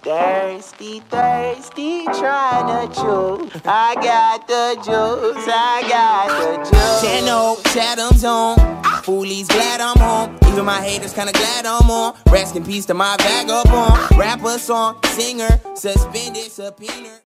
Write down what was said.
Thirsty, thirsty, trying to choose. I got the juice, I got the juice. 10-0, Chatham's on. Foolies glad I'm home. Even my haters kinda glad I'm on. Rest in peace to my vagabond. Rapper, song, singer, suspended, subpoena.